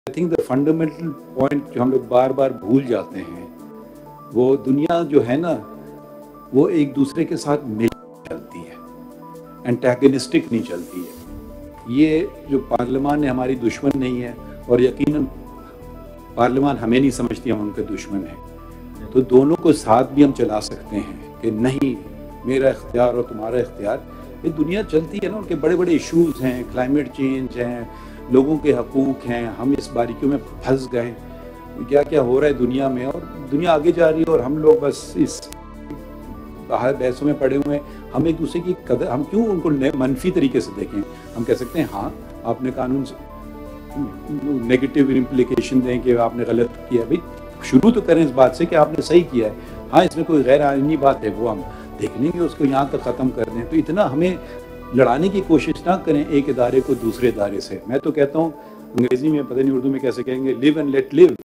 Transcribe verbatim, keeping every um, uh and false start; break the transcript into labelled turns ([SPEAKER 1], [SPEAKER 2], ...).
[SPEAKER 1] I think the fundamental point जो हम लोग बार बार भूल जाते हैं, वो दुनिया जो है ना, वो एक दूसरे के साथ मिल चलती है, एंटेगनिस्टिक नहीं चलती है। ये जो पार्लियामान है हमारी दुश्मन नहीं है, और यकीनन पार्लियामान हमें नहीं समझती हम उनके दुश्मन हैं। तो दोनों को साथ भी हम चला सकते हैं कि नहीं मेरा इख्तियार और तुम्हारा इख्तियार। ये दुनिया चलती है ना, उनके बड़े बड़े इश्यूज़ हैं, क्लाइमेट चेंज हैं, लोगों के हकूक़ हैं। हम इस बारीकियों में फंस गए, क्या क्या हो रहा है दुनिया में, और दुनिया आगे जा रही है और हम लोग बस इस बाहर बहसों में पड़े हुए हैं। हम एक दूसरे की कदर, हम क्यों उनको मनफी तरीके से देखें। हम कह सकते हैं हाँ आपने कानून से नेगेटिव इम्प्लीकेशन दें कि आपने गलत किया। भाई शुरू तो करें इस बात से कि आपने सही किया है। हाँ इसमें कोई गैर आईनी बात है वो हम देख लेंगे, उसको यहाँ तक ख़त्म कर दें। तो इतना हमें लड़ाने की कोशिश ना करें एक इदारे को दूसरे इदारे से। मैं तो कहता हूँ अंग्रेज़ी में, पता नहीं उर्दू में कैसे कहेंगे, लिव एंड लेट लिव।